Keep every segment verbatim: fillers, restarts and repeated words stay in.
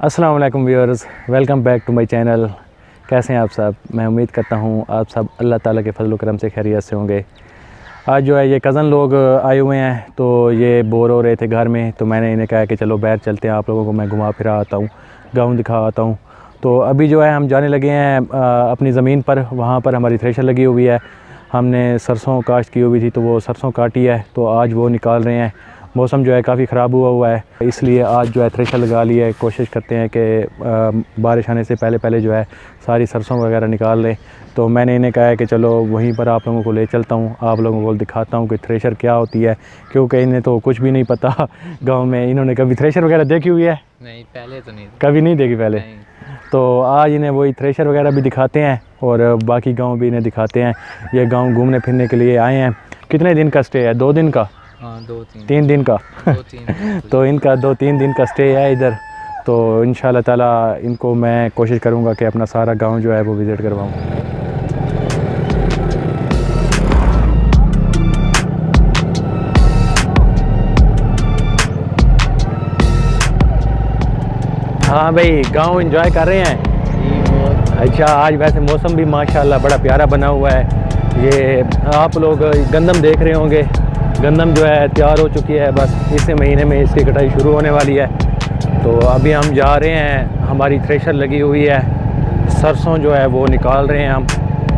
अस्सलाम वालेकुम viewers, welcome back to my channel. कैसे हैं आप सब? मैं उम्मीद करता हूँ आप सब अल्लाह ताला के फजल करम से खैरियत से होंगे। आज जो है ये कज़न लोग आए हुए हैं, तो ये बोर हो रहे थे घर में, तो मैंने इन्हें कहा कि चलो बाहर चलते हैं, आप लोगों को मैं घुमा फिरा आता हूँ, गाँव दिखा आता हूँ। तो अभी जो है हम जाने लगे हैं अपनी ज़मीन पर। वहाँ पर हमारी थ्रेशर लगी हुई है, हमने सरसों काश्त की हुई थी, तो वो सरसों काटी है, तो आज वो निकाल रहे हैं। मौसम जो है काफ़ी ख़राब हुआ हुआ है, इसलिए आज जो है थ्रेशर लगा ली है। कोशिश करते हैं कि बारिश आने से पहले पहले जो है सारी सरसों वगैरह निकाल लें। तो मैंने इन्हें कहा है कि चलो वहीं पर आप लोगों को ले चलता हूँ, आप लोगों को दिखाता हूँ कि थ्रेशर क्या होती है, क्योंकि इन्हें तो कुछ भी नहीं पता गांव में। इन्होंने कभी थ्रेशर वगैरह देखी हुई है? नहीं, पहले तो नहीं, कभी नहीं देखी पहले। नहीं। तो आज इन्हें वही थ्रेशर वगैरह भी दिखाते हैं और बाकी गाँव भी इन्हें दिखाते हैं। ये गाँव घूमने फिरने के लिए आए हैं। कितने दिन का स्टे है? दो दिन का? हाँ, दो तीन तीन दिन का दो तीन तो इनका दो तीन दिन का स्टे है इधर। तो इंशाल्लाह ताला इनको मैं कोशिश करूँगा कि अपना सारा गांव जो है वो विज़िट करवाऊँ। हाँ भाई, गांव एंजॉय कर रहे हैं। अच्छा, आज वैसे मौसम भी माशाल्लाह बड़ा प्यारा बना हुआ है। ये आप लोग गंदम देख रहे होंगे, गंदम जो है तैयार हो चुकी है, बस इस महीने में इसकी कटाई शुरू होने वाली है। तो अभी हम जा रहे हैं, हमारी थ्रेशर लगी हुई है, सरसों जो है वो निकाल रहे हैं हम।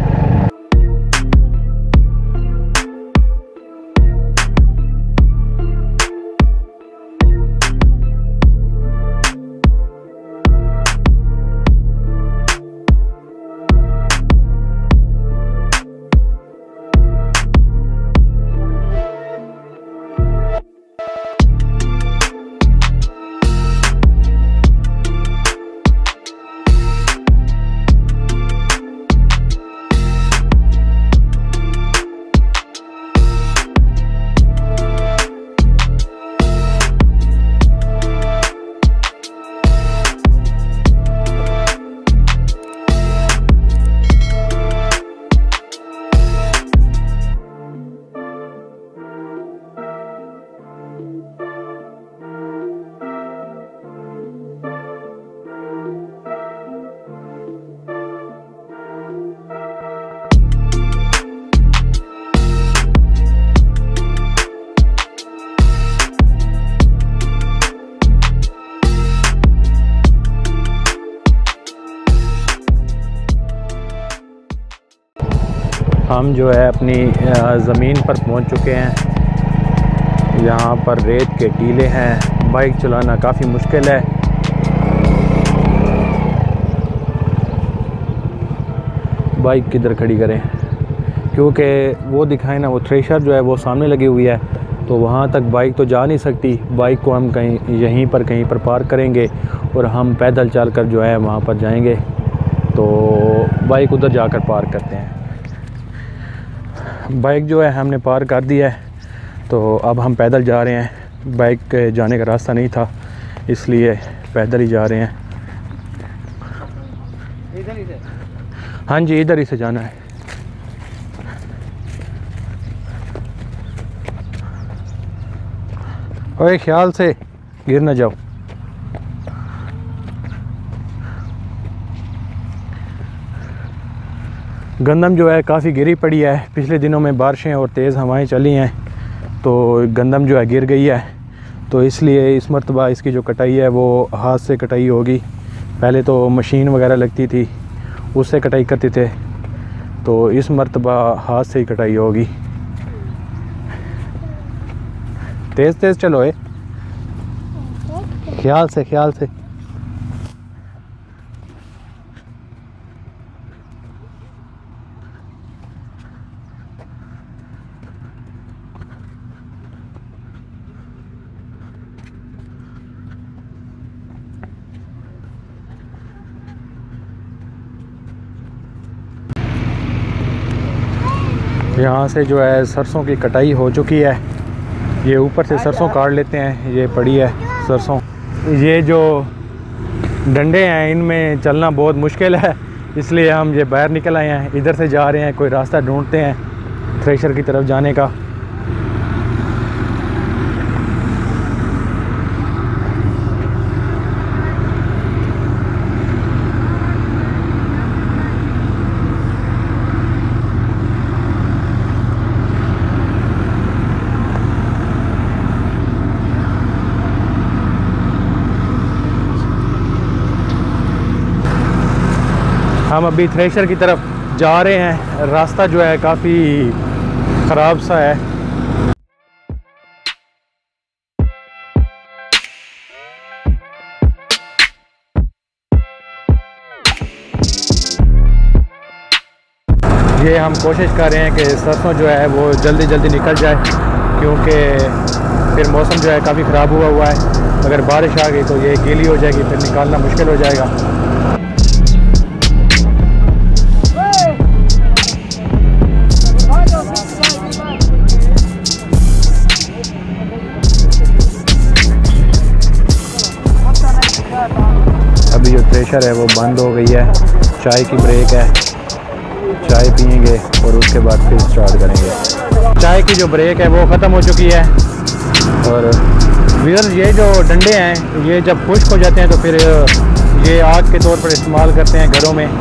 हम जो है अपनी ज़मीन पर पहुंच चुके हैं। यहाँ पर रेत के टीले हैं, बाइक चलाना काफ़ी मुश्किल है। बाइक किधर खड़ी करें, क्योंकि वो दिखाए ना, वो थ्रेशर जो है वो सामने लगी हुई है, तो वहाँ तक बाइक तो जा नहीं सकती। बाइक को हम कहीं यहीं पर कहीं पर पार्क करेंगे और हम पैदल चलकर जो है वहाँ पर जाएंगे। तो बाइक उधर जाकर पार्क करते हैं। बाइक जो है हमने पार कर दिया है, तो अब हम पैदल जा रहे हैं। बाइक के जाने का रास्ता नहीं था, इसलिए पैदल ही जा रहे हैं। इधर ही से? हाँ जी, इधर ही से जाना है। ओए, ख्याल से गिर ना जाओ। गंदम जो है काफ़ी गिरी पड़ी है, पिछले दिनों में बारिशें और तेज़ हवाएं चली हैं, तो गंदम जो है गिर गई है। तो इसलिए इस मरतबा इसकी जो कटाई है वो हाथ से कटाई होगी। पहले तो मशीन वगैरह लगती थी, उससे कटाई करते थे, तो इस मरतबा हाथ से ही कटाई होगी। तेज़ तेज़ चलो है, ख्याल से ख्याल से। यहाँ से जो है सरसों की कटाई हो चुकी है। ये ऊपर से सरसों काट लेते हैं, ये पड़ी है सरसों। ये जो डंडे हैं इनमें चलना बहुत मुश्किल है, इसलिए हम ये बाहर निकल आए हैं। इधर से जा रहे हैं, कोई रास्ता ढूंढते हैं थ्रेशर की तरफ जाने का। हम अभी थ्रेशर की तरफ जा रहे हैं। रास्ता जो है काफ़ी ख़राब सा है। ये हम कोशिश कर रहे हैं कि सरसों जो है वो जल्दी जल्दी निकल जाए, क्योंकि फिर मौसम जो है काफ़ी ख़राब हुआ हुआ है। अगर बारिश आ गई तो ये गीली हो जाएगी, फिर निकालना मुश्किल हो जाएगा। अभी जो थ्रेशर है वो बंद हो गई है, चाय की ब्रेक है, चाय पियेंगे और उसके बाद फिर स्टार्ट करेंगे। चाय की जो ब्रेक है वो ख़त्म हो चुकी है। और व्यूअर्स, ये जो डंडे हैं ये जब खुश्क हो जाते हैं तो फिर ये आग के तौर पर इस्तेमाल करते हैं घरों में।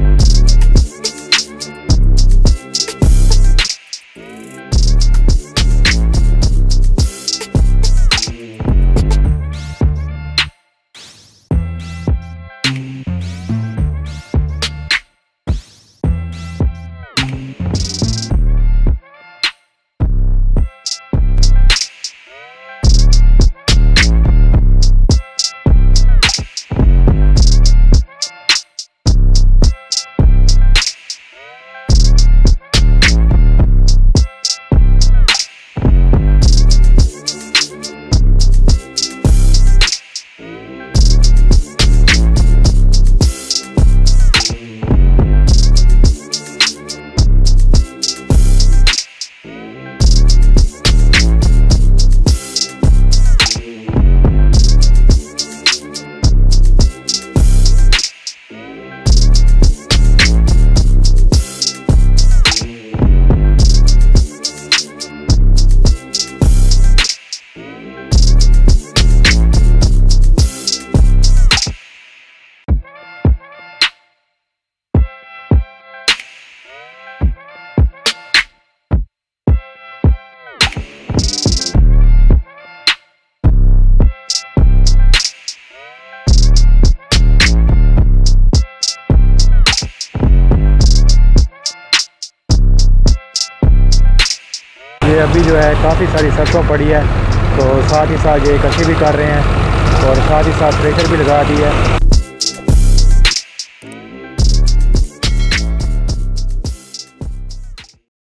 ये अभी जो है काफ़ी सारी सरसों पड़ी है, तो साथ ही साथ ये कसी भी कर रहे हैं और साथ ही साथ थ्रेशर भी लगा दी है।